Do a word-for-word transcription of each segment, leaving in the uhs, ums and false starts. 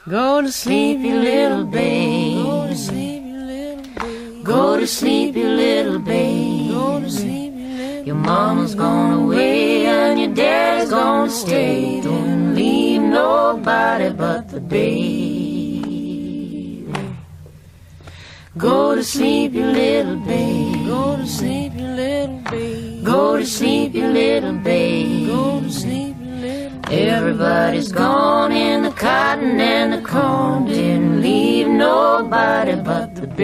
Go to sleep, you little babe. Go to sleep, you little babe. Go to sleep, you little babe. Go to sleep, you little. Your mama's gone away and your dad's gonna stay. Don't leave nobody but the babe. Go to sleep, you little babe. Go to sleep, you little babe. Go to sleep, you little babe. Go to sleep, you little babe. Everybody's gone in the cotton and the corn. Didn't leave nobody but the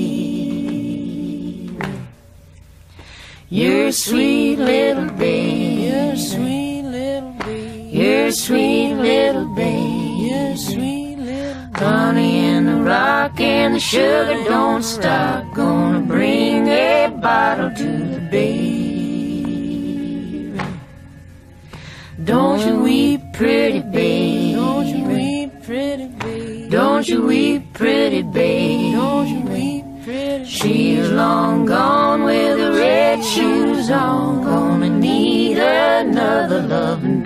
babe. You're a sweet little babe. You're a sweet little babe. You're a sweet little babe. You're a sweet little babe. Honey in the rock and the sugar don't stop. Gonna bring a bottle to the babe. Don't you weep, pretty babe. Don't you weep, pretty babe. Don't you weep, pretty babe. Don't you weep, pretty babe. She's long gone with the red shoes on. Gonna need another loving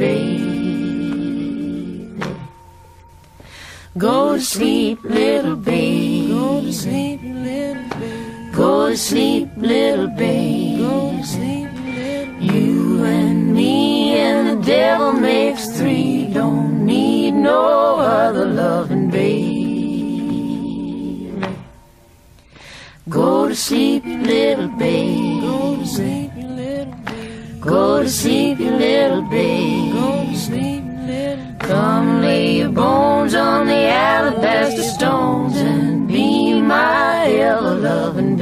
babe. Go to sleep, little babe. Go to sleep, little babe. Go to sleep, little babe. Go to sleep, little babe. You and me and the devil makes three. Don't need no other loving babe. Go to sleep, you little babe. Go to sleep, you little babe. Go to sleep, you little babe. Go to sleep, you little babe. Come lay your bones on the alabaster stones and be my ever loving